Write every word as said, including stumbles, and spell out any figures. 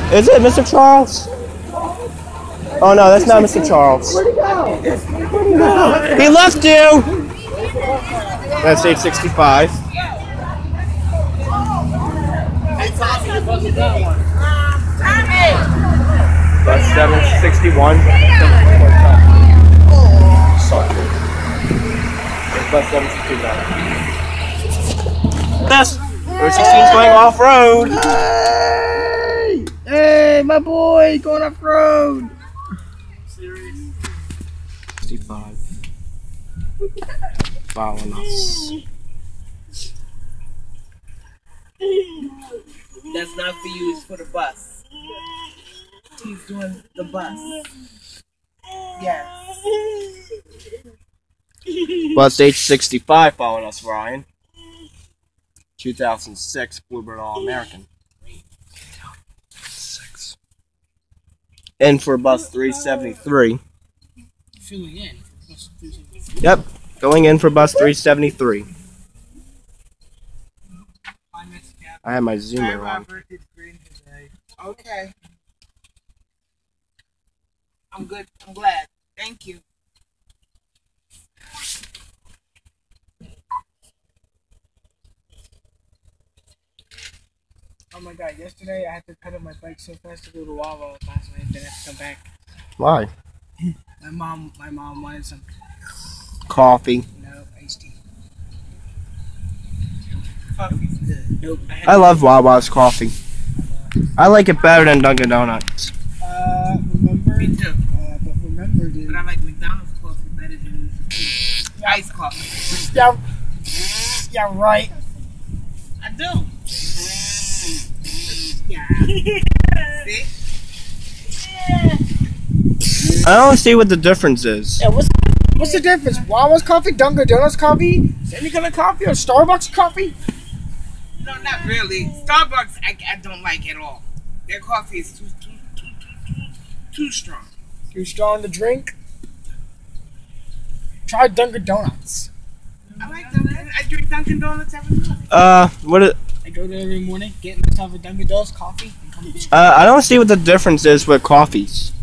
Is it Mister Charles? Oh no, that's not Mister Charles. Where'd he go? Where'd he go? He left you! That's eight sixty-five. That's seven sixty-one. That's seven sixty-nine. That's Route sixteen's going off road. Hey! Hey, my boy, going off road. sixty-five. Following us. That's not for you, it's for the bus. He's doing the bus. Yes. Bus H sixty-five following us, Ryan. two thousand six Bluebird All American. Six. And for bus three seventy-three. Filling in. Yep, going in for bus three seventy-three. I have my zoomer on. Okay. I'm good. I'm glad. Thank you. Oh my god, yesterday I had to pedal my bike so fast to go to Wawa last night, then I had to come back. Why? My mom my mom wanted some Coffee. no iced tea. Coffee's good. Nope. I, had I love Wawa's coffee. I like it better than Dunkin' Donuts. Uh, remember? Me too. Uh, but remember, dude. But I like McDonald's coffee better than iced coffee. Yeah. Yeah, right. I do. Yeah. See? I don't see what the difference is. Yeah, what's what's the difference? Wawa's coffee, Dunkin' Donuts coffee, any kind of coffee, or Starbucks coffee? No, not really. Starbucks, I, I don't like at all. Their coffee is too too too too too, too strong. Too strong to drink. Try Dunkin' Donuts. I like Dunkin'. I drink Dunkin' Donuts every morning. Uh, what it, I go there every morning, get myself a Dunkin' Donuts coffee, and come to uh, I don't see what the difference is with coffees.